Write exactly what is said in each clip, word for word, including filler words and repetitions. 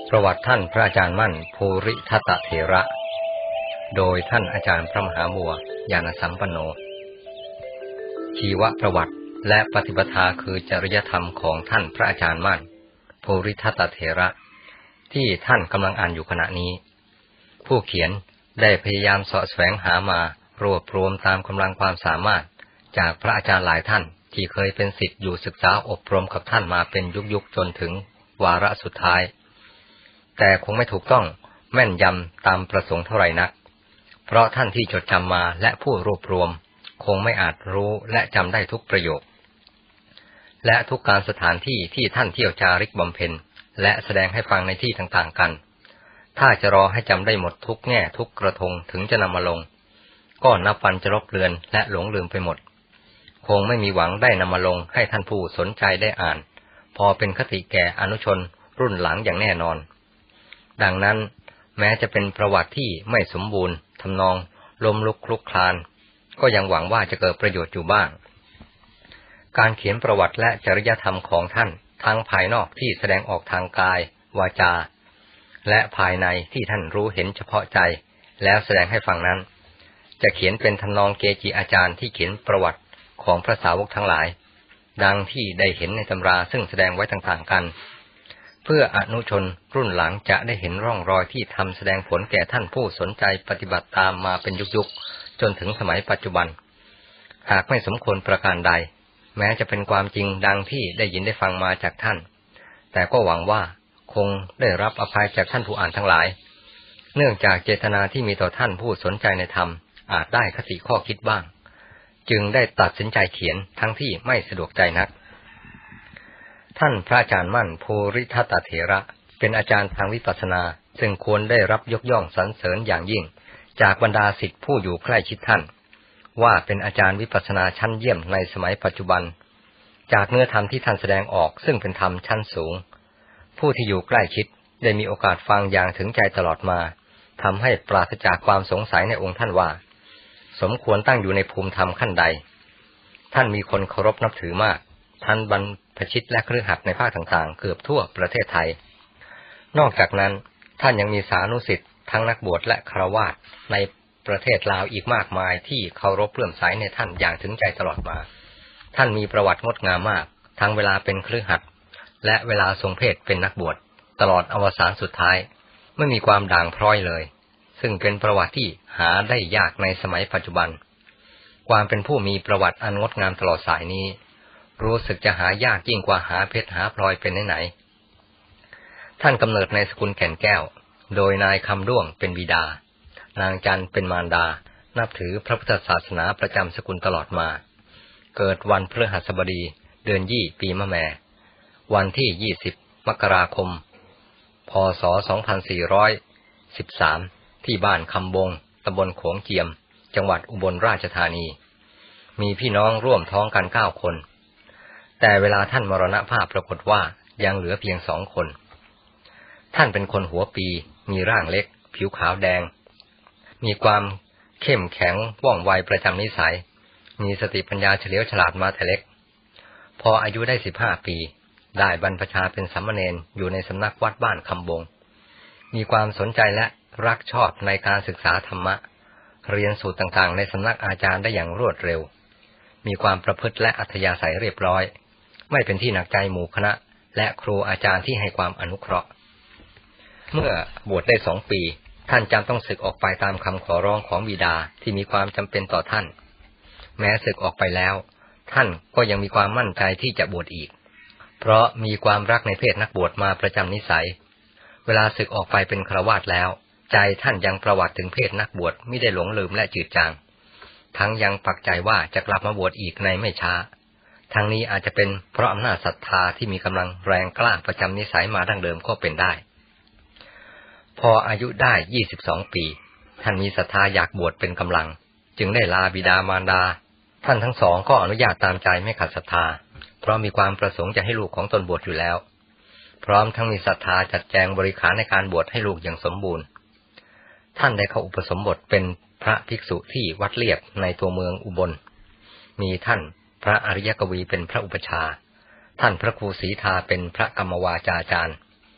ประวัติท่านพระอาจารย์มั่นภูริทัตตเถระโดยท่านอาจารย์พระมหาบัวญาณสัมปันโนชีวประวัติและปฏิปทาคือจริยธรรมของท่านพระอาจารย์มั่นภูริทัตตเถระที่ท่านกำลังอ่านอยู่ขณะนี้ผู้เขียนได้พยายามเสาะแสวงหามารวบรวมตามกำลังความสามารถจากพระอาจารย์หลายท่านที่เคยเป็นศิษย์อยู่ศึกษาอบรมกับท่านมาเป็นยุคๆจนถึงวาระสุดท้ายแต่คงไม่ถูกต้องแม่นยำตามประสงค์เท่าไหร่นักเพราะท่านที่จดจำมาและผู้รวบรวมคงไม่อาจรู้และจำได้ทุกประโยคและทุกการสถานที่ที่ท่านเที่ยวจาริกบำเพ็ญและแสดงให้ฟังในที่ต่างๆกันถ้าจะรอให้จำได้หมดทุกแง่ทุกกระทงถึงจะนำมาลงก็นับวันจะลบเลือนและหลงลืมไปหมดคงไม่มีหวังได้นำมาลงให้ท่านผู้สนใจได้อ่านพอเป็นคติแก่อนุชนรุ่นหลังอย่างแน่นอนดังนั้นแม้จะเป็นประวัติที่ไม่สมบูรณ์ทำนองล้มลุกคลุกคลานก็ยังหวังว่าจะเกิดประโยชน์อยู่บ้างการเขียนประวัติและจริยธรรมของท่านทั้งภายนอกที่แสดงออกทางกายวาจาและภายในที่ท่านรู้เห็นเฉพาะใจแล้วแสดงให้ฟังนั้นจะเขียนเป็นทำนองเกจิอาจารย์ที่เขียนประวัติของพระสาวกทั้งหลายดังที่ได้เห็นในตำราซึ่งแสดงไว้ต่างๆกันเพื่ออนุชนรุ่นหลังจะได้เห็นร่องรอยที่ทำแสดงผลแก่ท่านผู้สนใจปฏิบัติตามมาเป็นยุคๆจนถึงสมัยปัจจุบันหากไม่สมควรประการใดแม้จะเป็นความจริงดังที่ได้ยินได้ฟังมาจากท่านแต่ก็หวังว่าคงได้รับอภัยจากท่านผู้อ่านทั้งหลายเนื่องจากเจตนาที่มีต่อท่านผู้สนใจในธรรมอาจได้คติข้อคิดบ้างจึงได้ตัดสินใจเขียนทั้งที่ไม่สะดวกใจนักท่านพระอาจารย์มั่นภูริทัตตเถระเป็นอาจารย์ทางวิปัสสนาซึ่งควรได้รับยกย่องสรรเสริญอย่างยิ่งจากบรรดาศิษย์ผู้อยู่ใกล้ชิดท่านว่าเป็นอาจารย์วิปัสสนาชั้นเยี่ยมในสมัยปัจจุบันจากเนื้อธรรมที่ท่านแสดงออกซึ่งเป็นธรรมชั้นสูงผู้ที่อยู่ใกล้ชิดได้มีโอกาสฟังอย่างถึงใจตลอดมาทำให้ปราศจากความสงสัยในองค์ท่านว่าสมควรตั้งอยู่ในภูมิธรรมขั้นใดท่านมีคนเคารพนับถือมากท่านบรรพชิตและคฤหัสถ์ในภาคต่างๆเกือบทั่วประเทศไทยนอกจากนั้นท่านยังมีสานุศิษย์ทั้งนักบวชและฆราวาสในประเทศลาวอีกมากมายที่เคารพเลื่อมใสในท่านอย่างถึงใจตลอดมาท่านมีประวัติงดงามมากทั้งเวลาเป็นคฤหัสถ์และเวลาทรงเพศเป็นนักบวชตลอดอวสานสุดท้ายไม่มีความด่างพร้อยเลยซึ่งเป็นประวัติที่หาได้ยากในสมัยปัจจุบันความเป็นผู้มีประวัติอันงดงามตลอดสายนี้รู้สึกจะหายากยิ่งกว่าหาเพชรหาพลอยเป็นไหนๆท่านกำเนิดในสกุลแก่นแก้วโดยนายคำด้วงเป็นบิดานางจันเป็นมารดานับถือพระพุทธศาสนาประจำสกุลตลอดมาเกิดวันพฤหัสบดีเดือนยี่ปีมะแม่วันที่ยี่สิบมกราคมพ.ศ. สองพันสี่ร้อยสิบสามที่บ้านคำบงตำบลโขงเจียมจังหวัดอุบลราชธานีมีพี่น้องร่วมท้องกันเก้าคนแต่เวลาท่านมรณภาพปรากฏว่ายังเหลือเพียงสองคนท่านเป็นคนหัวปีมีร่างเล็กผิวขาวแดงมีความเข้มแข็งว่องไวประจำนิสัยมีสติปัญญาเฉลียวฉลาดมาแต่เล็กพออายุได้สิบห้าปีได้บรรพชาเป็นสามเณรอยู่ในสำนักวัดบ้านคำบงมีความสนใจและรักชอบในการศึกษาธรรมะเรียนสูตรต่างๆในสำนักอาจารย์ได้อย่างรวดเร็วมีความประพฤติและอัธยาศัยเรียบร้อยไม่เป็นที่หนักใจหมู่คณะและครูอาจารย์ที่ให้ความอนุเคราะห์เมื่อบวชได้สองปีท่านจำต้องสึกออกไปตามคำขอร้องของบิดาที่มีความจำเป็นต่อท่านแม้สึกออกไปแล้วท่านก็ยังมีความมั่นใจที่จะบวชอีกเพราะมีความรักในเพศนักบวชมาประจำนิสัยเวลาสึกออกไปเป็นฆราวาสแล้วใจท่านยังประวัติถึงเพศนักบวชไม่ได้หลงลืมและจืดจางทั้งยังปักใจว่าจะกลับมาบวชอีกในไม่ช้าทั้งนี้อาจจะเป็นเพราะอำนาจศรัทธาที่มีกำลังแรงกล้าประจำนิสัยมาดั้งเดิมก็เป็นได้พออายุได้ยี่สิบสองปีท่านมีศรัทธาอยากบวชเป็นกำลังจึงได้ลาบิดามารดาท่านทั้งสองก็อนุญาตตามใจไม่ขัดศรัทธาเพราะมีความประสงค์จะให้ลูกของตนบวชอยู่แล้วพร้อมทั้งมีศรัทธาจัดแจงบริขารในการบวชให้ลูกอย่างสมบูรณ์ท่านได้เข้าอุปสมบทเป็นพระภิกษุที่วัดเลียบในตัวเมืองอุบลมีท่านพระอริยกวีเป็นพระอุปชฌาย์ท่านพระครูศรีทาเป็นพระกรรมวาจาจารย์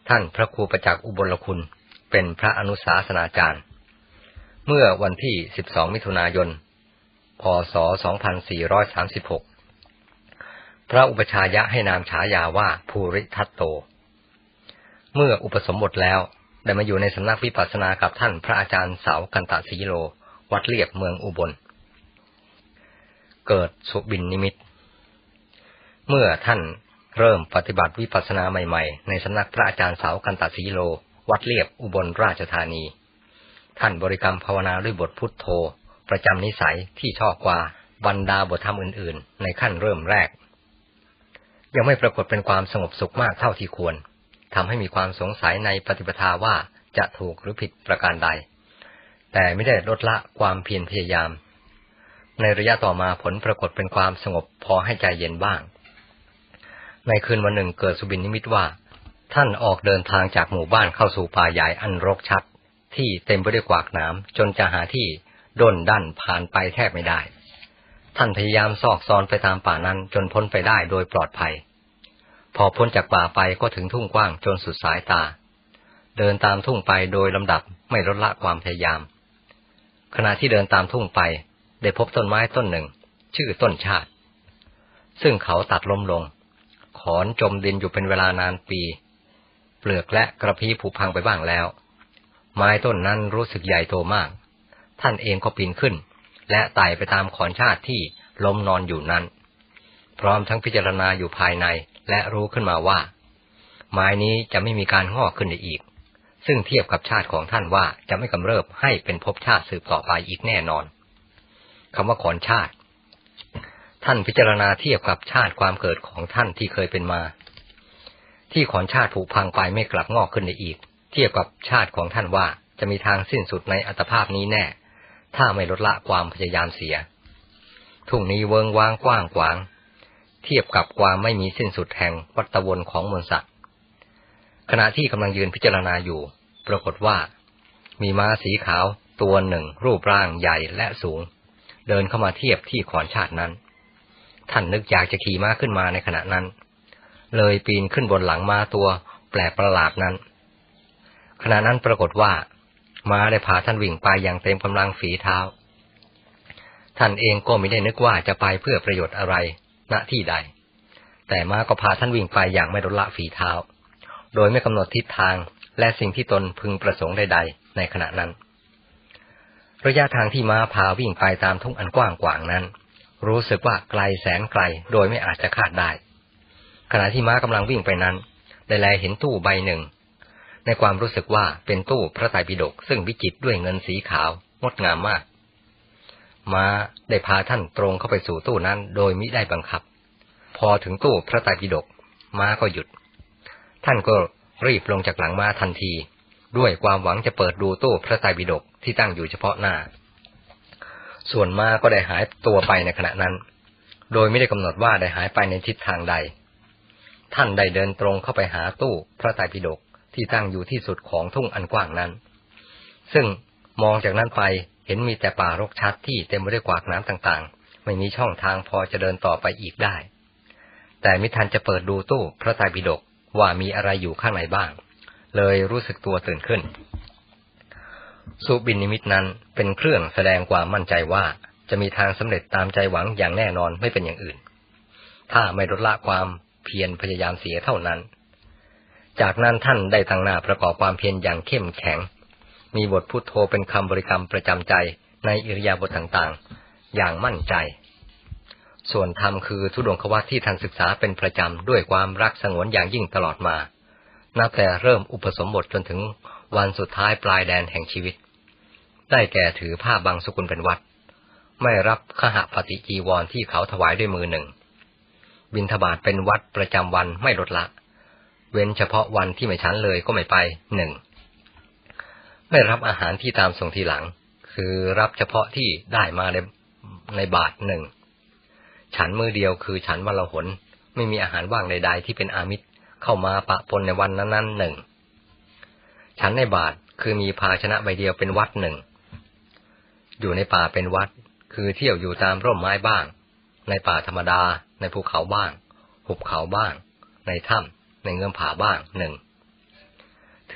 ท่านพระครูประจักษ์อุบลคุณเป็นพระอนุศาสนาจารย์เมื่อวันที่สิบสองมิถุนายนพ.ศ. สองพันสี่ร้อยสามสิบหกพระอุปชายะให้นามฉายาว่าภูริทัตโตเมื่ออุปสมบทแล้วได้มาอยู่ในสำนักวิปัสสนากับท่านพระอาจารย์เสากันตศรีโลวัดเลียบเมืองอุบลเกิดสุบินนิมิตเมื่อท่านเริ่มปฏิบัติวิปัสสนาใหม่ๆในสำนักพระอาจารย์เสากันตศรีโลวัดเลียบอุบลราชธานีท่านบริกรรมภาวนาด้วยบทพุทโธประจำนิสัยที่ชอบกว่าบรรดาบทธรรมอื่นๆในขั้นเริ่มแรกยังไม่ปรากฏเป็นความสงบสุขมากเท่าที่ควรทำให้มีความสงสัยในปฏิปทาว่าจะถูกหรือผิดประการใดแต่ไม่ได้ลดละความเพียรพยายามในระยะต่อมาผลปรากฏเป็นความสงบพอให้ใจเย็นบ้างในคืนวันหนึ่งเกิดสุบินนิมิตว่าท่านออกเดินทางจากหมู่บ้านเข้าสู่ป่าใหญ่อันรกชัดที่เต็มไปด้วยกวากหนามจนจะหาที่ด้นดั่นผ่านไปแทบไม่ได้ท่านพยายามซอกซอนไปตามป่านั้นจนพ้นไปได้โดยปลอดภัยพอพ้นจากป่าไปก็ถึงทุ่งกว้างจนสุดสายตาเดินตามทุ่งไปโดยลำดับไม่ลดละความพยายามขณะที่เดินตามทุ่งไปได้พบต้นไม้ต้นหนึ่งชื่อต้นชาติซึ่งเขาตัดล้มลงขอนจมดินอยู่เป็นเวลานานปีเปลือกและกระพี้ผุพังไปบ้างแล้วไม้ต้นนั้นรู้สึกใหญ่โตมากท่านเองก็ปีนขึ้นและไต่ไปตามขอนชาติที่ล้มนอนอยู่นั้นพร้อมทั้งพิจารณาอยู่ภายในและรู้ขึ้นมาว่าไม้นี้จะไม่มีการงอกขึ้นได้อีกซึ่งเทียบกับชาติของท่านว่าจะไม่กำเริบให้เป็นภพชาติสืบต่อไปอีกแน่นอนคำว่าขอนชาติท่านพิจารณาเทียบกับชาติความเกิดของท่านที่เคยเป็นมาที่ขอนชาติผุพังไปไม่กลับงอกขึ้นได้อีกเทียบกับชาติของท่านว่าจะมีทางสิ้นสุดในอัตภาพนี้แน่ถ้าไม่ลดละความพยายามเสียทุ่งนี้เวิงว้างกว้างขวางเทียบกับความไม่มีสิ้นสุดแห่งวัฏวนของมวลสัตว์ขณะที่กำลังยืนพิจารณาอยู่ปรากฏว่ามีม้าสีขาวตัวหนึ่งรูปร่างใหญ่และสูงเดินเข้ามาเทียบที่ขอนชาตินั้นท่านนึกอยากจะขี่ม้าขึ้นมาในขณะนั้นเลยปีนขึ้นบนหลังม้าตัวแปลกประหลาดนั้นขณะนั้นปรากฏว่าม้าได้พาท่านวิ่งไปอย่างเต็มกำลังฝีเท้าท่านเองก็ไม่ได้นึกว่าจะไปเพื่อประโยชน์อะไรณที่ใดแต่ม้าก็พาท่านวิ่งไปอย่างไม่ลดละฝีเท้าโดยไม่กำหนดทิศทางและสิ่งที่ตนพึงประสงค์ใดๆในขณะนั้นระยะทางที่ม้าพาวิ่งไปตามทุ่งอันกว้างขวางนั้นรู้สึกว่าไกลแสนไกลโดยไม่อาจจะคาดได้ขณะที่ม้ากำลังวิ่งไปนั้นได้แลเห็นตู้ใบหนึ่งในความรู้สึกว่าเป็นตู้พระไตรปิฎกซึ่งวิจิตรด้วยเงินสีขาวงดงามมากม้าได้พาท่านตรงเข้าไปสู่ตู้นั้นโดยมิได้บังคับพอถึงตู้พระไตรปิฎกม้าก็หยุดท่านก็รีบลงจากหลังม้าทันทีด้วยความหวังจะเปิดดูตู้พระไตรปิฎกที่ตั้งอยู่เฉพาะหน้าส่วนม้าก็ได้หายตัวไปในขณะนั้นโดยไม่ได้กำหนดว่าได้หายไปในทิศทางใดท่านได้เดินตรงเข้าไปหาตู้พระไตรปิฎกที่ตั้งอยู่ที่สุดของทุ่งอันกว้างนั้นซึ่งมองจากนั้นไปเห็นมีแต่ป่ารกชัดที่เต็มไปด้วยกวากน้ำต่างๆไม่มีช่องทางพอจะเดินต่อไปอีกได้แต่มิทันจะเปิดดูตู้พระไตรปิฎกว่ามีอะไรอยู่ข้างในบ้างเลยรู้สึกตัวตื่นขึ้นสุบินนิมิตนั้นเป็นเครื่องแสดงความมั่นใจว่าจะมีทางสำเร็จตามใจหวังอย่างแน่นอนไม่เป็นอย่างอื่นถ้าไม่ลดละความเพียรพยายามเสียเท่านั้นจากนั้นท่านได้ตั้งหน้าประกอบความเพียรอย่างเข้มแข็งมีบทพุทโธเป็นคำบริกรรมประจำใจในอิริยาบถต่างๆอย่างมั่นใจส่วนธรรมคือธุดงควัตรที่ท่านศึกษาเป็นประจำด้วยความรักสงวนอย่างยิ่งตลอดมานับแต่เริ่มอุปสมบทจนถึงวันสุดท้ายปลายแดนแห่งชีวิตได้แก่ถือผ้าบางสกุลเป็นวัดไม่รับคหปฏิจีวรที่เขาถวายด้วยมือหนึ่งบิณฑบาตเป็นวัดประจำวันไม่ลดละเว้นเฉพาะวันที่ไม่ฉันเลยก็ไม่ไปหนึ่งไม่รับอาหารที่ตามส่งทีหลังคือรับเฉพาะที่ได้มาในในบาตรหนึ่งฉันมือเดียวคือฉันวันละหนไม่มีอาหารว่างใดๆที่เป็นอามิตรเข้ามาปะปนในวันนั้นๆหนึ่งฉันในบาตรคือมีภาชนะใบเดียวเป็นวัดหนึ่งอยู่ในป่าเป็นวัดคือเที่ยวอยู่ตามร่มไม้บ้างในป่าธรรมดาในภูเขาบ้างหุบเขาบ้างในถ้ำในเงื่อมผาบ้างหนึ่ง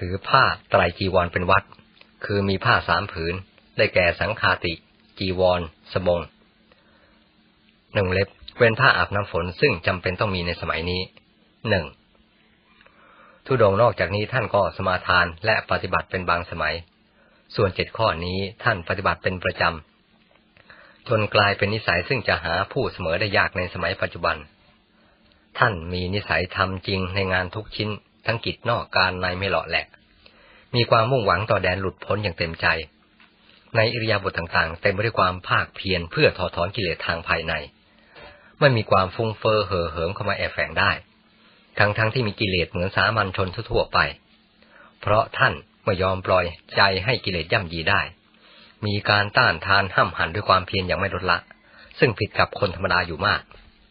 ถือผ้าไตรจีวรเป็นวัดคือมีผ้าสามผืนได้แก่สังฆาติจีวรสบงหนึ่งเล็บเป็นผ้าอาบน้ำฝนซึ่งจำเป็นต้องมีในสมัยนี้หนึ่งธุดงค์นอกจากนี้ท่านก็สมาทานและปฏิบัติเป็นบางสมัยส่วนเจ็ดข้อนี้ท่านปฏิบัติเป็นประจำจนกลายเป็นนิสัยซึ่งจะหาผู้เสมอได้ยากในสมัยปัจจุบันท่านมีนิสัยทำจริงในงานทุกชิ้นทั้งกิจนอกการในไม่หล่อแหละมีความมุ่งหวังต่อแดนหลุดพ้นอย่างเต็มใจในอิริยาบถต่างๆเต็มไปด้วยความภาคเพียรเพื่อถอดถอนกิเลสทางภายในไม่มีความฟุ้งเฟ้อเห่อเหิมเข้ามาแอบแฝงได้ทั้งๆ ท, ที่มีกิเลสเหมือนสามัญชนทั่วไปเพราะท่านไม่ยอมปล่อยใจให้กิเลสย่ำยีได้มีการต้านทานห้ำหั่นด้วยความเพียรอย่างไม่ลดละซึ่งผิดกับคนธรรมดาอยู่มาก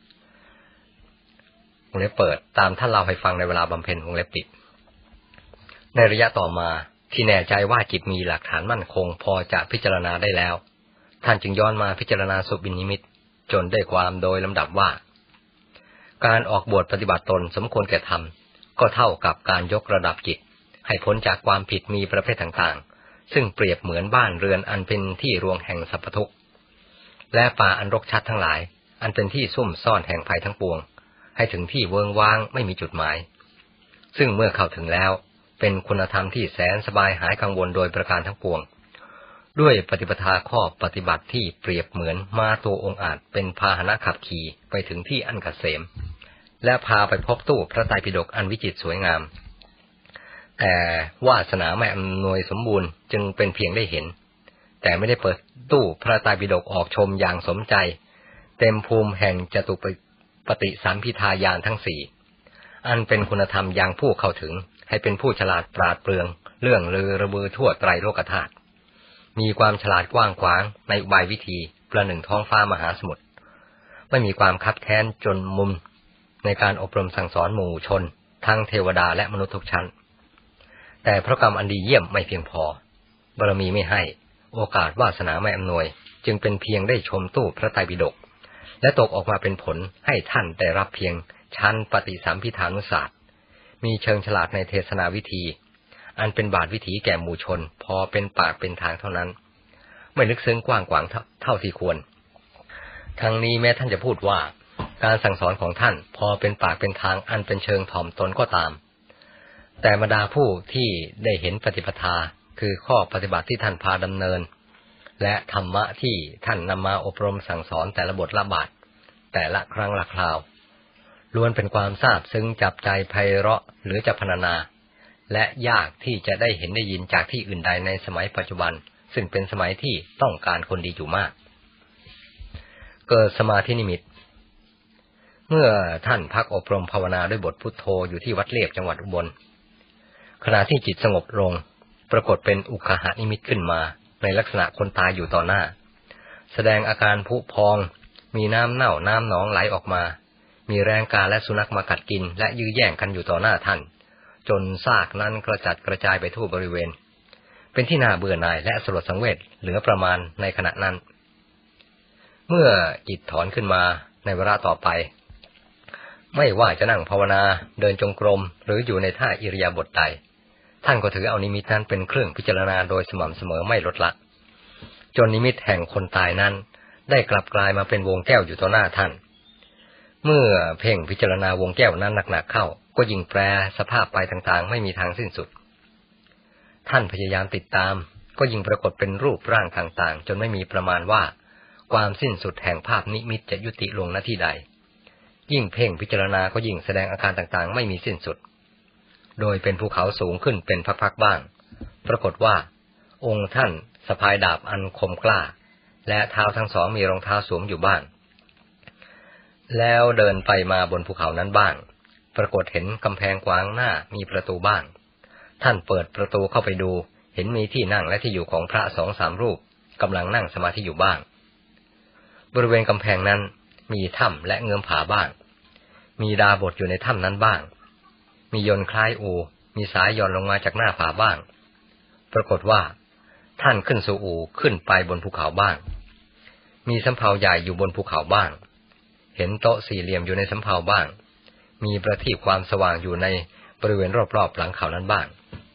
วงเล็บเปิดตามท่านเล่าให้ฟังในเวลาบำเพ็ญวงเล็บปิดในระยะต่อมาที่แน่ใจว่าจิตมีหลักฐานมั่นคงพอจะพิจารณาได้แล้วท่านจึงย้อนมาพิจารณาสุบินนิมิตจนได้ความโดยลำดับว่าการออกบวชปฏิบัติตนสมควรแก่ธรรมก็เท่ากับการยกระดับจิตให้พ้นจากความผิดมีประเภทต่างๆซึ่งเปรียบเหมือนบ้านเรือนอันเป็นที่รวงแห่งสรรพทุกข์และป่าอันรกชัดทั้งหลายอันเป็นที่ซุ่มซ่อนแห่งภัยทั้งปวงให้ถึงที่เวิงว้างไม่มีจุดหมายซึ่งเมื่อเข้าถึงแล้วเป็นคุณธรรมที่แสนสบายหายกังวลโดยประการทั้งปวงด้วยปฏิปทาข้อปฏิบัติที่เปรียบเหมือนม้าตัวองอาจเป็นพาหนะขับขี่ไปถึงที่อันเกษมและพาไปพบตู้พระไตรปิฎกอันวิจิตรสวยงามแต่วาสนาไม่อำนวยสมบูรณ์จึงเป็นเพียงได้เห็นแต่ไม่ได้เปิดตู้พระไตรปิฎกออกชมอย่างสมใจเต็มภูมิแห่งจตุปฏิสัมภิทาญาณทั้งสี่อันเป็นคุณธรรมอย่างผู้เข้าถึงให้เป็นผู้ฉลาดปราดเปรื่องเรื่องลือระบือทั่วไตรโลกธาตุมีความฉลาดกว้างขวางในอุบายวิธีประหนึ่งท้องฟ้ามหาสมุทรไม่มีความคับแค้นจนมุมในการอบรมสั่งสอนหมู่ชนทั้งเทวดาและมนุษย์ทุกชั้นแต่เพราะกรรมอันดีเยี่ยมไม่เพียงพอบารมีไม่ให้โอกาสวาสนาไม่อำนวยจึงเป็นเพียงได้ชมตู้พระไตรปิฎกและตกออกมาเป็นผลให้ท่านได้รับเพียงชั้นปฏิสัมภิทานุศาสตร์มีเชิงฉลาดในเทศนาวิธีอันเป็นบาทวิถีแก่หมู่ชนพอเป็นปากเป็นทางเท่านั้นไม่ลึกซึ้งกว้างขวางเท่าที่ควรทั้งนี้แม้ท่านจะพูดว่าการสั่งสอนของท่านพอเป็นปากเป็นทางอันเป็นเชิงถ่อมตนก็ตามแต่บรรดาผู้ที่ได้เห็นปฏิปทาคือข้อปฏิบัติที่ท่านพาดำเนินและธรรมะที่ท่านนำมาอบรมสั่งสอนแต่ละบทละบาทแต่ละครั้งละคราวล้วนเป็นความซาบซึ้งจับใจไพเราะหรือจะพรรณนาและยากที่จะได้เห็นได้ยินจากที่อื่นใดในสมัยปัจจุบันซึ่งเป็นสมัยที่ต้องการคนดีอยู่มากเกิดสมาธินิมิตเมื่อท่านพักอบรมภาวนาด้วยบทพุทโธอยู่ที่วัดเลียบจังหวัดอุบลขณะที่จิตสงบลงปรากฏเป็นอุคหนิมิตขึ้นมาในลักษณะคนตายอยู่ต่อหน้าแสดงอาการผุพองมีน้ำเน่าน้ำหนองไหลออกมามีแรงกาและสุนัขมากัดกินและยื้อแย่งกันอยู่ต่อหน้าท่านจนซากนั้นกระจัดกระจายไปทั่วบริเวณเป็นที่น่าเบื่อหน่ายและสลดสังเวชเหลือประมาณในขณะนั้นเมื่อจิตถอนขึ้นมาในเวลาต่อไปไม่ว่าจะนั่งภาวนาเดินจงกรมหรืออยู่ในท่าอิริยาบถใดท่านก็ถือเอานิมิตนั้นเป็นเครื่องพิจารณาโดยสม่ำเสมอไม่ลดละจนนิมิตแห่งคนตายนั้นได้กลับกลายมาเป็นวงแก้วอยู่ต่อหน้าท่านเมื่อเพ่งพิจารณาวงแก้วนั้นหนักๆเข้าก็ยิ่งแปรสภาพไปต่างๆไม่มีทางสิ้นสุดท่านพยายามติดตามก็ยิ่งปรากฏเป็นรูปร่างต่างๆจนไม่มีประมาณว่าความสิ้นสุดแห่งภาพนิมิตจะยุติลงณที่ใดยิ่งเพ่งพิจารณาก็ยิ่งแสดงอาการต่างๆไม่มีสิ้นสุดโดยเป็นภูเขาสูงขึ้นเป็นพักๆบ้างปรากฏว่าองค์ท่านสะพายดาบอันคมกล้าและเท้าทั้งสองมีรองเท้าสวมอยู่บ้างแล้วเดินไปมาบนภูเขานั้นบ้างปรากฏเห็นกำแพงขวางหน้ามีประตูบ้างท่านเปิดประตูเข้าไปดูเห็นมีที่นั่งและที่อยู่ของพระสองสามรูปกำลังนั่งสมาธิอยู่บ้างบริเวณกำแพงนั้นมีถ้ำและเงื้อมผาบ้างมีดาบทอยู่ในถ้ำนั้นบ้างมียนต์คล้ายอูมีสายย่อนลงมาจากหน้าผาบ้างปรากฏว่าท่านขึ้นสู่อูขึ้นไปบนภูเขาบ้างมีสำเภาใหญ่อยู่บนภูเขาบ้างเห็นโต๊ะสี่เหลี่ยมอยู่ในสำเภาบ้างมีประทีปความสว่างอยู่ในบริเวณรอบๆหลังเขานั้นบ้าง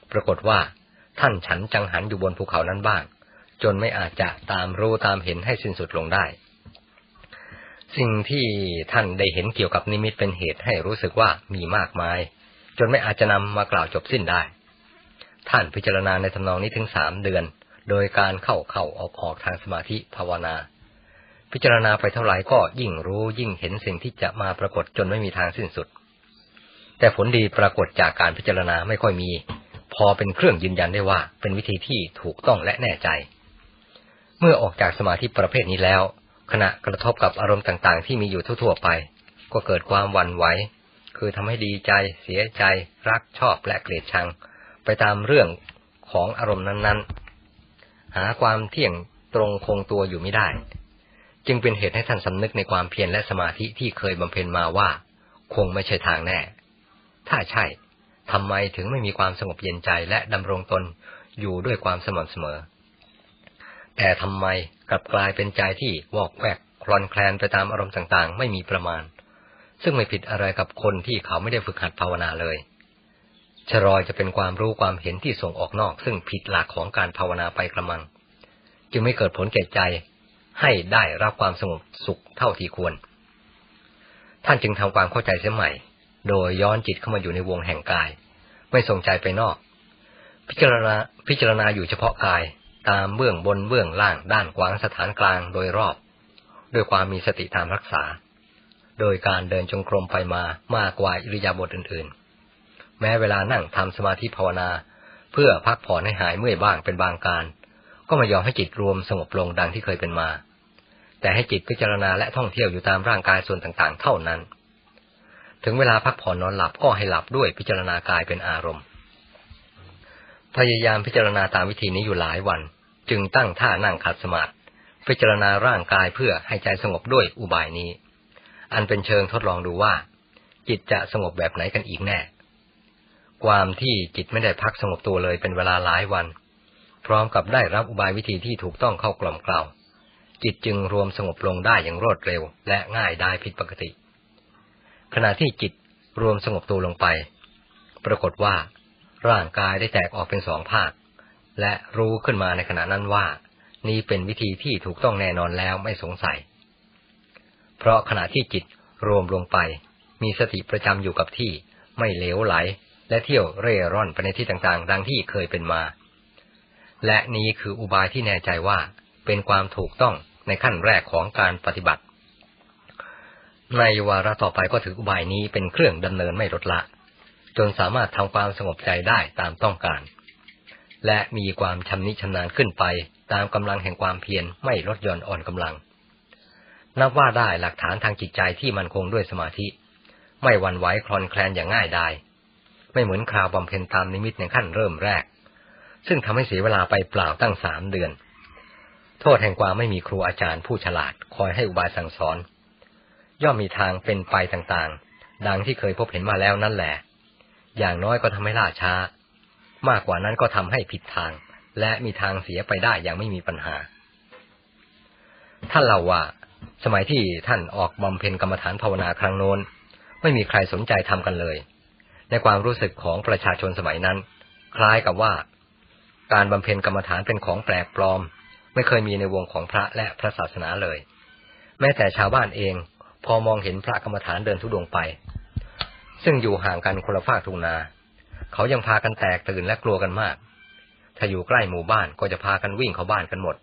ปรากฏว่าท่านฉันจังหันอยู่บนภูเขานั้นบ้างจนไม่อาจจะตามรู้ตามเห็นให้สิ้นสุดลงได้สิ่งที่ท่านได้เห็นเกี่ยวกับนิมิตเป็นเหตุให้รู้สึกว่ามีมากมายจนไม่อาจจะนำมากล่าวจบสิ้นได้ท่านพิจารณาในทำนองนี้ถึงสามเดือนโดยการเข้าเข้าออกออกทางสมาธิภาวนาพิจารณาไปเท่าไหร่ก็ยิ่งรู้ยิ่งเห็นสิ่งที่จะมาปรากฏจนไม่มีทางสิ้นสุดแต่ผลดีปรากฏจากการพิจารณาไม่ค่อยมีพอเป็นเครื่องยืนยันได้ว่าเป็นวิธีที่ถูกต้องและแน่ใจเมื่อออกจากสมาธิประเภทนี้แล้วขณะกระทบกับอารมณ์ต่างๆที่มีอยู่ทั่วๆไปก็เกิดความหวั่นไหวคือทำให้ดีใจเสียใจรักชอบและเกลียดชังไปตามเรื่องของอารมณ์นั้นๆหาความเที่ยงตรงคงตัวอยู่ไม่ได้จึงเป็นเหตุให้ท่านสำนึกในความเพียรและสมาธิที่เคยบำเพ็ญมาว่าคงไม่ใช่ทางแน่ถ้าใช่ทำไมถึงไม่มีความสงบเย็นใจและดำรงตนอยู่ด้วยความสม่ำเสมอแต่ทำไมกลับกลายเป็นใจที่วอกแวกคลอนแคลนไปตามอารมณ์ต่างๆไม่มีประมาณซึ่งไม่ผิดอะไรกับคนที่เขาไม่ได้ฝึกหัดภาวนาเลยชรอยจะเป็นความรู้ความเห็นที่ส่งออกนอกซึ่งผิดหลักของการภาวนาไปกระมังจึงไม่เกิดผลแก่ใจให้ได้รับความสงบสุขเท่าที่ควรท่านจึงทำความเข้าใจเสียใหม่โดยย้อนจิตเข้ามาอยู่ในวงแห่งกายไม่ส่งใจไปนอกพิจารณาพิจารณาอยู่เฉพาะกายตามเบื้องบนเบื้องล่างด้านกว้างสถานกลางโดยรอบด้วยความมีสติตามรักษาโดยการเดินจงกรมไปมามากกว่าอิริยาบถอื่นๆแม้เวลานั่งทำสมาธิภาวนาเพื่อพักผ่อนให้หายเมื่อยบ้างเป็นบางการก็ไม่ยอมให้จิตรวมสงบลงดังที่เคยเป็นมาแต่ให้จิตพิจารณาและท่องเที่ยวอยู่ตามร่างกายส่วนต่างๆเท่านั้นถึงเวลาพักผ่อนนอนหลับก็ให้หลับด้วยพิจารณากายเป็นอารมณ์พยายามพิจารณาตามวิธีนี้อยู่หลายวันจึงตั้งท่านั่งขัดสมาธิพิจารณาร่างกายเพื่อให้ใจสงบด้วยอุบายนี้อันเป็นเชิงทดลองดูว่าจิตจะสงบแบบไหนกันอีกแน่ความที่จิตไม่ได้พักสงบตัวเลยเป็นเวลาหลายวันพร้อมกับได้รับอุบายวิธีที่ถูกต้องเข้ากล่อมเกลาจิตจึงรวมสงบลงได้อย่างรวดเร็วและง่ายได้ผิดปกติขณะที่จิตรวมสงบตัวลงไปปรากฏว่าร่างกายได้แตกออกเป็นสองภาคและรู้ขึ้นมาในขณะนั้นว่านี่เป็นวิธีที่ถูกต้องแน่นอนแล้วไม่สงสัยเพราะขณะที่จิตรวมลงไปมีสติประจำอยู่กับที่ไม่เหลวไหลและเที่ยวเร่ร่อนไปในที่ต่างๆดังที่เคยเป็นมาและนี้คืออุบายที่แน่ใจว่าเป็นความถูกต้องในขั้นแรกของการปฏิบัติในวาระต่อไปก็ถืออุบายนี้เป็นเครื่องดำเนินไม่ลดละจนสามารถทำความสงบใจได้ตามต้องการและมีความชำนิชำนาญขึ้นไปตามกำลังแห่งความเพียรไม่ลดหย่อนอ่อนกำลังนับว่าได้หลักฐานทางจิตใจที่มั่นคงด้วยสมาธิไม่หวั่นไหวคลอนแคลนอย่างง่ายดายไม่เหมือนคราวบำเพ็ญตามนิมิตในขั้นเริ่มแรกซึ่งทำให้เสียเวลาไปเปล่าตั้งสามเดือนโทษแห่งความไม่มีครูอาจารย์ผู้ฉลาดคอยให้อุบายสั่งสอนย่อมมีทางเป็นไปต่างๆดังที่เคยพบเห็นมาแล้วนั่นแหละอย่างน้อยก็ทำให้ล่าช้ามากกว่านั้นก็ทำให้ผิดทางและมีทางเสียไปได้อย่างไม่มีปัญหาท่านเล่าว่าสมัยที่ท่านออกบำเพ็ญกรรมฐานภาวนาครั้งโน้นไม่มีใครสนใจทำกันเลยในความรู้สึกของประชาชนสมัยนั้นคล้ายกับว่าการบำเพ็ญกรรมฐานเป็นของแปลกปลอมไม่เคยมีในวงของพระและพระศาสนาเลยแม้แต่ชาวบ้านเองพอมองเห็นพระกรรมฐานเดินธุดงค์ไปซึ่งอยู่ห่างกันคนละฝากทุ่งนาเขายังพากันแตกตื่นและกลัวกันมากถ้าอยู่ใกล้หมู่บ้านก็จะพากันวิ่งเข้าบ้านกันหมด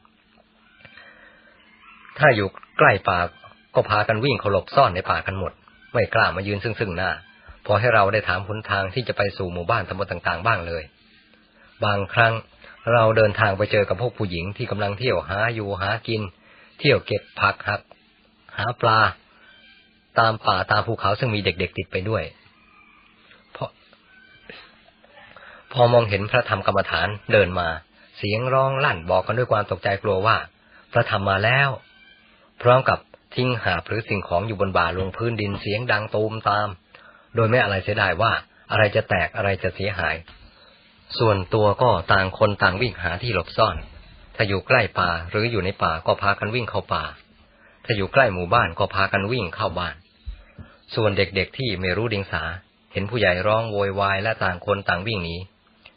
ถ้าอยู่ใกล้ป่าก็พากันวิ่งเข้าหลบซ่อนในป่ากันหมดไม่กล้ามายืนซึ่งซึ่งหน้าพอให้เราได้ถามหนทางที่จะไปสู่หมู่บ้านตำบลต่างๆบ้างเลยบางครั้งเราเดินทางไปเจอกับพวกผู้หญิงที่กำลังเที่ยวหาอยู่หากินเที่ยวเก็บผักหักหาปลาตามป่าตามภูเขาซึ่งมีเด็กๆติดไปด้วยพอพอมองเห็นพระธรรมกรรมฐานเดินมาเสียงร้องลั่นบอกกันด้วยความตกใจกลัวว่าพระธรรมมาแล้วพร้อมกับทิ้งหาบหรือสิ่งของอยู่บนบ่าลงพื้นดินเสียงดังตูมตามโดยไม่อะไรเสียดายว่าอะไรจะแตกอะไรจะเสียหายส่วนตัวก็ต่างคนต่างวิ่งหาที่หลบซ่อนถ้าอยู่ใกล้ป่าหรืออยู่ในป่าก็พากันวิ่งเข้าป่าถ้าอยู่ใกล้หมู่บ้านก็พากันวิ่งเข้าบ้านส่วนเด็กๆที่ไม่รู้เดียงสาเห็นผู้ใหญ่ร้องโวยวายและต่างคนต่างวิ่งหนี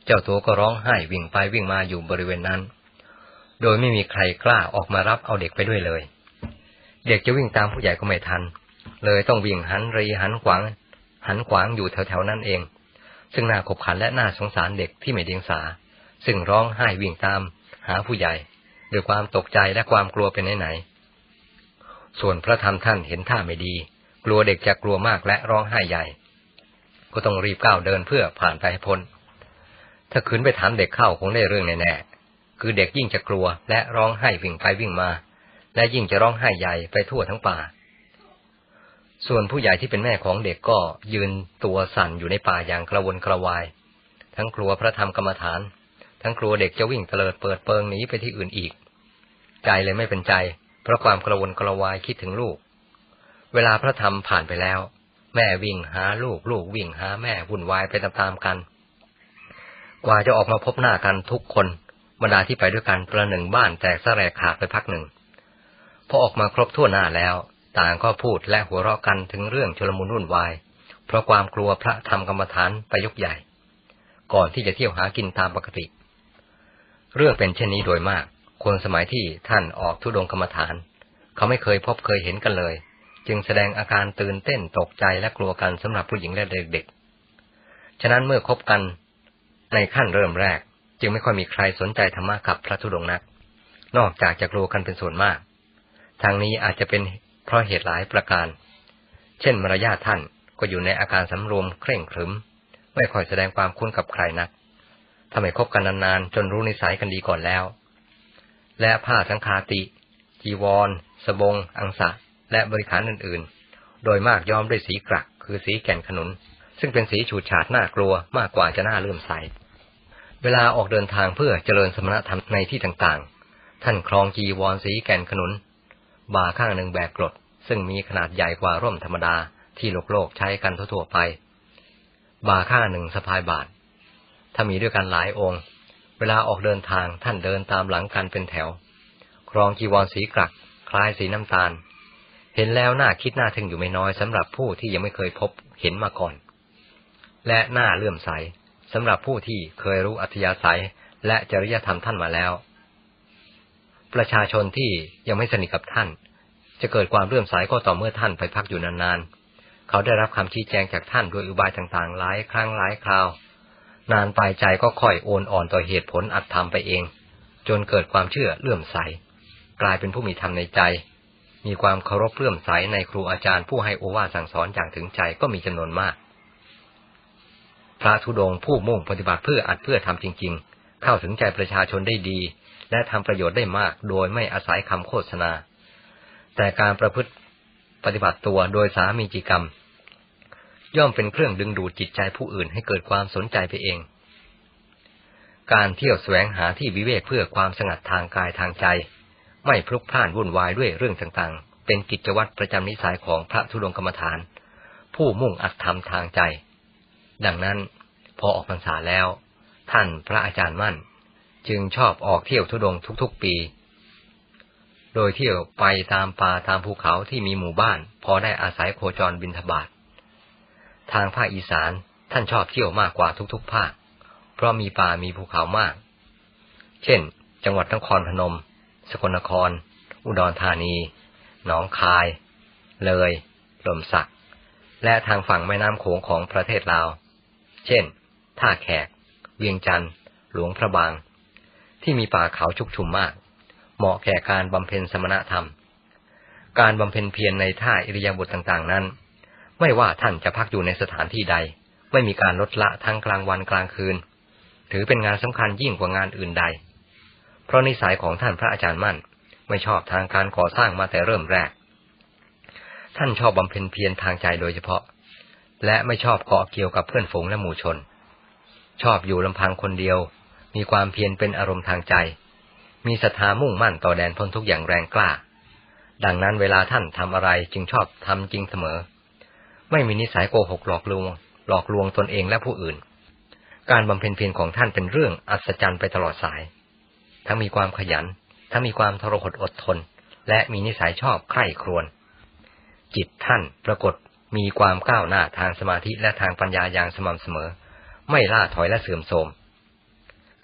เจ้าตัวก็ร้องไห้วิ่งไปวิ่งมาอยู่บริเวณนั้นโดยไม่มีใครกล้าออกมารับเอาเด็กไปด้วยเลยเด็กจะวิ่งตามผู้ใหญ่ก็ไม่ทันเลยต้องวิ่งหันรีหันขวางหันขวางอยู่แถวๆนั้นเองซึ่งน่าขบขันและน่าสงสารเด็กที่ไม่เดียงสาซึ่งร้องไห้วิ่งตามหาผู้ใหญ่ด้วยความตกใจและความกลัวเป็นไหนๆส่วนพระธรรมท่านเห็นท่าไม่ดีกลัวเด็กจะกลัวมากและร้องไห้ใหญ่ก็ต้องรีบก้าวเดินเพื่อผ่านไปให้พ้นถ้าขืนไปถามเด็กเข้าคงได้เรื่องแน่ๆคือเด็กยิ่งจะกลัวและร้องไห้วิ่งไปวิ่งมาและยิ่งจะร้องไห้ใหญ่ไปทั่วทั้งป่าส่วนผู้ใหญ่ที่เป็นแม่ของเด็กก็ยืนตัวสั่นอยู่ในป่าอย่างกระวนกระวายทั้งกลัวพระธรรมกรรมฐานทั้งกลัวเด็กจะวิ่งเตลิดเปิดเปิงหนีไปที่อื่นอีกใจเลยไม่เป็นใจเพราะความกระวนกระวายคิดถึงลูกเวลาพระธรรมผ่านไปแล้วแม่วิ่งหาลูกลูกวิ่งหาแม่วุ่นวายไปตามๆกันกว่าจะออกมาพบหน้ากันทุกคนบรรดาที่ไปด้วยกันประหนึ่งบ้านแตกสลายขาดไปพักหนึ่งพอออกมาครบทั่วหน้าแล้วต่างก็พูดและหัวเราะกันถึงเรื่องชุลมุนวุ่นวายเพราะความกลัวพระธรรมกรรมฐานไปยกใหญ่ก่อนที่จะเที่ยวหากินตามปกติเรื่องเป็นเช่นนี้โดยมากคนสมัยที่ท่านออกธุดงค์กรรมฐานเขาไม่เคยพบเคยเห็นกันเลยจึงแสดงอาการตื่นเต้นตกใจและกลัวกันสำหรับผู้หญิงและเด็กๆฉะนั้นเมื่อคบกันในขั้นเริ่มแรกจึงไม่ค่อยมีใครสนใจธรรมะกับพระธุดงค์นักนอกจากจะกลัวกันเป็นส่วนมากทางนี้อาจจะเป็นเพราะเหตุหลายประการเช่นมารยาทท่านก็อยู่ในอาการสำรวมเคร่งขรึมไม่ค่อยแสดงความคุ้นกับใครนักทำให้คบกันนานๆจนรู้นิสัยกันดีก่อนแล้วและผ้าสังฆาติจีวรสบงอังสะและบริขารอื่นๆโดยมากย้อมด้วยสีกรักคือสีแก่นขนุนซึ่งเป็นสีฉูดฉาดน่ากลัวมากกว่าจะน่าเลื่อมใสเวลาออกเดินทางเพื่อเจริญสมณธรรมในที่ต่างๆท่านครองจีวรสีแก่นขนุนบ่าข้างหนึ่งแบกกรดซึ่งมีขนาดใหญ่กว่าร่มธรรมดาที่โลกโลกใช้กันทั่วๆไปบ่าข้างหนึ่งสะพายบาทถ้ามีด้วยกันหลายองค์เวลาออกเดินทางท่านเดินตามหลังกันเป็นแถวครองจีวรสีกรักคล้ายสีน้ำตาลเห็นแล้วน่าคิดน่าทึ่งอยู่ไม่น้อยสำหรับผู้ที่ยังไม่เคยพบเห็นมาก่อนและน่าเลื่อมใสสำหรับผู้ที่เคยรู้อัธยาศัยและจริยธรรมท่านมาแล้วประชาชนที่ยังไม่สนิทกับท่านจะเกิดความเลื่อมใสก็ต่อเมื่อท่านไปพักอยู่นานๆเขาได้รับคำชี้แจงจากท่านโดยอุบายต่างๆหลายครั้งหลายคราวนานไปใจก็ค่อยโอนอ่อนต่อเหตุผลอัตธรรมไปเองจนเกิดความเชื่อเลื่อมใสกลายเป็นผู้มีธรรมในใจมีความเคารพเลื่อมใสในครูอาจารย์ผู้ให้โอวาทสั่งสอนอย่างถึงใจก็มีจำนวนมากพระธุดงค์ผู้มุ่งปฏิบัติเพื่ออัดเพื่อทำจริงๆเข้าถึงใจประชาชนได้ดีและทำประโยชน์ได้มากโดยไม่อาศัยคำโฆษณาแต่การประพฤติปฏิบัติตัวโดยสามีจิกรรมย่อมเป็นเครื่องดึงดูดจิตใจผู้อื่นให้เกิดความสนใจไปเองการเที่ยวแสวงหาที่วิเวกเพื่อความสงัดทางกายทางใจไม่พลุกพล่านวุ่นวายด้วยเรื่องต่างๆเป็นกิจวัตรประจำนิสัยของพระธุดงค์กรรมฐานผู้มุ่งอัตธรรมทางใจดังนั้นพอออกพรรษาแล้วท่านพระอาจารย์มั่นจึงชอบออกเที่ยวธุดงค์ทุกๆปีโดยเที่ยวไปตามป่าตามภูเขาที่มีหมู่บ้านพอได้อาศัยโคจรบิณฑบาตทางภาคอีสานท่านชอบเที่ยวมากกว่าทุกๆภาคเพราะมีป่ามีภูเขามากเช่นจังหวัดนครพนมสกลนครอุดรธานีหนองคายเลยลมสักและทางฝั่งแม่น้ำโขงของประเทศลาวเช่นท่าแขกเวียงจันทร์หลวงพระบางที่มีป่าเขาชุกชุมมากเหมาะแก่การบำเพ็ญสมณธรรมการบำเพ็ญเพียรในท่าอิริยาบถต่างๆนั้นไม่ว่าท่านจะพักอยู่ในสถานที่ใดไม่มีการลดละทั้งกลางวันกลางคืนถือเป็นงานสำคัญยิ่งกว่างานอื่นใดเพราะนิสัยของท่านพระอาจารย์มั่นไม่ชอบทางการก่อสร้างมาแต่เริ่มแรกท่านชอบบำเพ็ญเพียรทางใจโดยเฉพาะและไม่ชอบเกาะเกี่ยวกับเพื่อนฝูงและหมู่ชนชอบอยู่ลำพังคนเดียวมีความเพียรเป็นอารมณ์ทางใจมีศรัทธามุ่งมั่นต่อแดนพ้นทุกข์อย่างแรงกล้าดังนั้นเวลาท่านทำอะไรจึงชอบทำจริงเสมอไม่มีนิสัยโกหกหลอกลวงหลอกลวงตนเองและผู้อื่นการบำเพ็ญเพียรของท่านเป็นเรื่องอัศจรรย์ไปตลอดสายทั้งมีความขยันทั้งมีความทรหดอดทนและมีนิสัยชอบใคร่ครวญจิตท่านปรากฏมีความก้าวหน้าทางสมาธิและทางปัญญาอย่างสม่ำเสมอไม่ล่าถอยและเสื่อมโทรม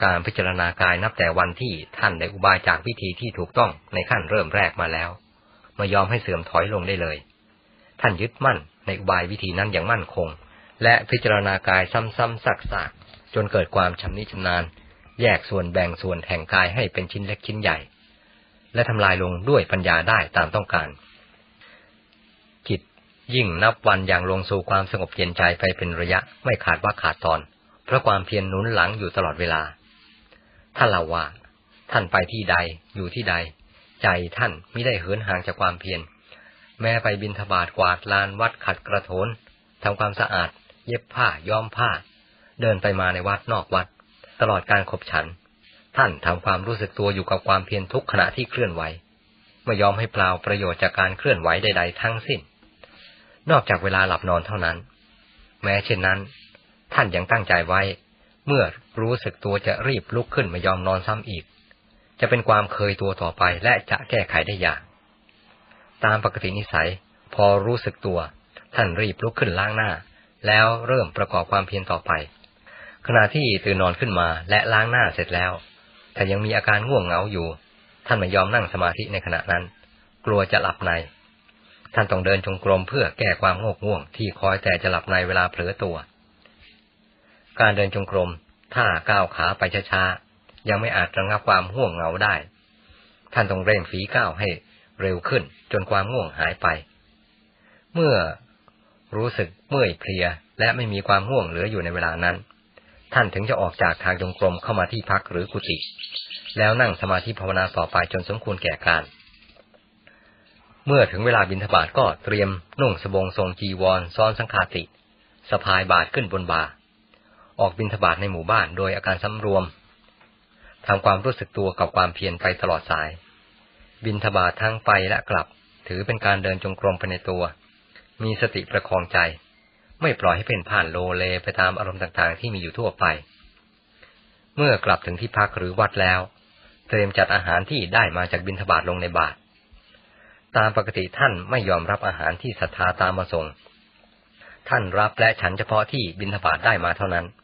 การพิจารณากายนับแต่วันที่ท่านได้อุบายจากวิธีที่ถูกต้องในขั้นเริ่มแรกมาแล้วไม่ยอมให้เสื่อมถอยลงได้เลยท่านยึดมั่นในอุบายวิธีนั้นอย่างมั่นคงและพิจารณากายซ้ำๆซักๆจนเกิดความชำนิชำนาญแยกส่วนแบ่งส่วนแห่งกายให้เป็นชิ้นเล็กชิ้นใหญ่และทำลายลงด้วยปัญญาได้ตามต้องการจิตยิ่งนับวันอย่างลงสู่ความสงบเย็นใจไปเป็นระยะไม่ขาดว่าขาดตอนเพราะความเพียรหนุนหลังอยู่ตลอดเวลาท่านเล่าว่าท่านไปที่ใดอยู่ที่ใดใจท่านมิได้เหินห่างจากความเพียรแม้ไปบิณฑบาตกวาดลานวัดขัดกระโถนทำความสะอาดเย็บผ้าย้อมผ้าเดินไปมาในวัดนอกวัดตลอดการขบฉันท่านทำความรู้สึกตัวอยู่กับความเพียรทุกขณะที่เคลื่อนไหวไม่ยอมให้เปล่าประโยชน์จากการเคลื่อนไหวใดๆทั้งสิ้นนอกจากเวลาหลับนอนเท่านั้นแม้เช่นนั้นท่านยังตั้งใจไว้เมื่อรู้สึกตัวจะรีบลุกขึ้นไม่ยอมนอนซ้ำอีกจะเป็นความเคยตัวต่อไปและจะแก้ไขได้ยากตามปกตินิสัยพอรู้สึกตัวท่านรีบลุกขึ้นล้างหน้าแล้วเริ่มประกอบความเพียรต่อไปขณะที่ตื่นนอนขึ้นมาและล้างหน้าเสร็จแล้วแต่ยังมีอาการง่วงเหงาอยู่ท่านไม่ยอมนั่งสมาธิในขณะนั้นกลัวจะหลับในท่านต้องเดินจงกรมเพื่อแก้ความโงกง่วงที่คอยแต่จะหลับในเวลาเผลอตัวการเดินจงกรมถ้าก้าวขาไปช้าๆยังไม่อาจระงับความง่วงเหงาได้ท่านต้องเร่งฝีก้าวให้เร็วขึ้นจนความง่วงหายไปเมื่อรู้สึกเมื่อยเพลียและไม่มีความง่วงเหลืออยู่ในเวลานั้นท่านถึงจะออกจากทางจงกรมเข้ามาที่พักหรือกุฏิแล้วนั่งสมาธิภาวนาต่อไปจนสมควรแก่การเมื่อถึงเวลาบิณฑบาตก็เตรียมนุ่งสบงทรงจีวรซ้อนสังฆาติสะพายบาตรขึ้นบนบ่าออกบิณฑบาตในหมู่บ้านโดยอาการสำรวมทำความรู้สึกตัวกับความเพียรไปตลอดสายบิณฑบาตทั้งไปและกลับถือเป็นการเดินจงกรมไปในตัวมีสติประคองใจไม่ปล่อยให้เป็นผ่านโลเลไปตามอารมณ์ต่างๆที่มีอยู่ทั่วไปเมื่อกลับถึงที่พักหรือวัดแล้วเตรียมจัดอาหารที่ได้มาจากบิณฑบาตลงในบาตรตามปกติท่านไม่ยอมรับอาหารที่ศรัทธาตามมาส่งท่านรับและฉันเฉพาะที่บิณฑบาตได้มาเท่านั้น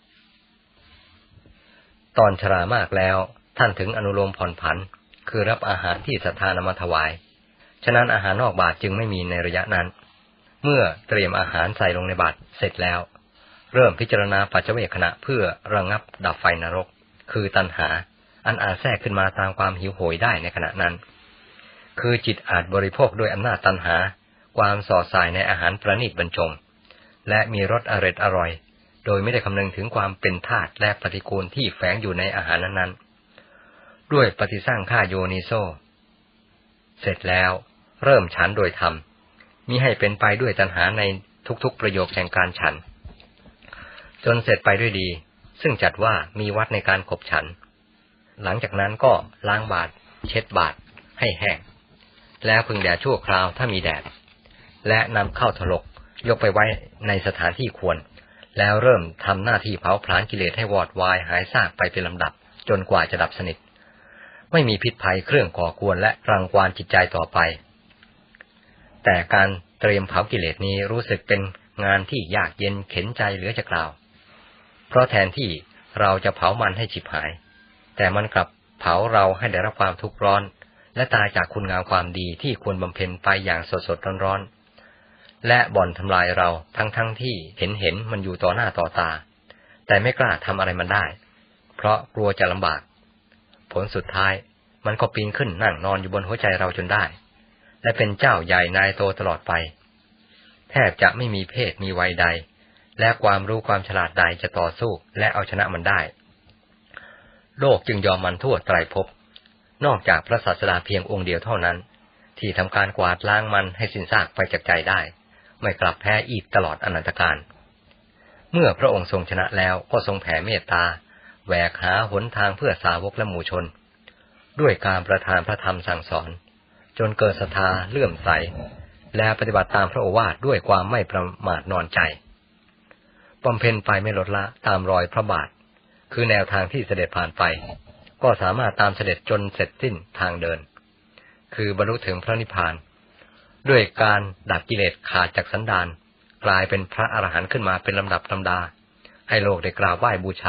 ตอนชรามากแล้วท่านถึงอนุโลมผ่อนผันคือรับอาหารที่ศรัทธานำมาถวายฉะนั้นอาหารนอกบาตรจึงไม่มีในระยะนั้นเมื่อเตรียมอาหารใส่ลงในบาตรเสร็จแล้วเริ่มพิจารณาปัจเจเวคขณะเพื่อระงับดับไฟนรกคือตัณหาอันอาจแทรกขึ้นมาตามความหิวโหยได้ในขณะนั้นคือจิตอาจบริโภคด้วยอำนาจตัณหาความส่อส่ายในอาหารประณีตบรรจงและมีรสอร่อยอร่อยโดยไม่ได้คำนึงถึงความเป็นธาตุและปฏิกูลที่แฝงอยู่ในอาหารนั้นๆด้วยปฏิสร้างข้าโยนิโสเสร็จแล้วเริ่มฉันโดยธรรมมิให้เป็นไปด้วยตัณหาในทุกๆประโยคแห่งการฉันจนเสร็จไปด้วยดีซึ่งจัดว่ามีวัดในการขบฉันหลังจากนั้นก็ล้างบาตรเช็ดบาตรให้แห้งแล้วพึงแดดชั่วคราวถ้ามีแดดและนำเข้าถลกยกไปไว้ในสถานที่ควรแล้วเริ่มทำหน้าที่เผาผลาญกิเลสให้วอดวายหายซากไปเป็นลำดับจนกว่าจะดับสนิทไม่มีพิษภัยเครื่องก่อกวนและรังควานจิตใจต่อไปแต่การเตรียมเผากิเลสนี้รู้สึกเป็นงานที่ยากเย็นเข็นใจเหลือจะกล่าวเพราะแทนที่เราจะเผามันให้ฉิบหายแต่มันกลับเผาเราให้ได้รับความทุกข์ร้อนและตายจากคุณงามความดีที่ควรบำเพ็ญไปอย่างสดๆร้อนๆและบ่อนทำลายเราทั้งๆ ท, ที่เห็นเห็นมันอยู่ต่อหน้าต่อตาแต่ไม่กล้าทำอะไรมันได้เพราะกลัวจะลำบากผลสุดท้ายมันก็ปีนขึ้นนั่งนอนอยู่บนหัวใจเราจนได้และเป็นเจ้าใหญ่นายโตตลอดไปแทบจะไม่มีเพศมีวัยใดและความรู้ความฉลาดใดจะต่อสู้และเอาชนะมันได้โลกจึงยอมมันทั่วไตรภพนอกจากพระศาสดาเพียงองค์เดียวเท่านั้นที่ทำการกวาดล้างมันให้สิ้นซากไปจากใจได้ไม่กลับแพ้อีกตลอดอนันตกาลเมื่อพระองค์ทรงชนะแล้วก็ทรงแผ่เมตตาแหวกหาหนทางเพื่อสาวกและหมู่ชนด้วยการประทานพระธรรมสั่งสอนจนเกิดศรัทธาเลื่อมใสและปฏิบัติตามพระโอวาทด้วยความไม่ประมาทนอนใจบำเพ็ญไปไม่ลดละตามรอยพระบาทคือแนวทางที่เสด็จผ่านไปก็สามารถตามเสด็จจนเสร็จสิ้นทางเดินคือบรรลุถึงพระนิพพานด้วยการดับกิเลสขาดจากสันดานกลายเป็นพระอรหันต์ขึ้นมาเป็นลำดับลำดาให้โลกได้กราบไหว้บูชา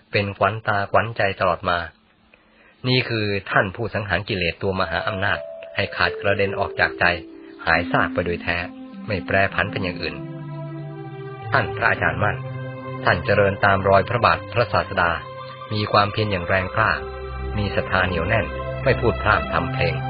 เป็นขวัญตาขวัญใจตลอดมานี่คือท่านผู้สังหารกิเลสตัวมหาอำนาจให้ขาดกระเด็นออกจากใจหายซากไปโดยแท้ไม่แปรผันเป็นอย่างอื่นท่านพระอาจารย์มั่นท่านเจริญตามรอยพระบาทพระศาสดามีความเพียรอย่างแรงกล้ามีศรัทธาเหนียวแน่นไม่พูดพร่ำทำเพลง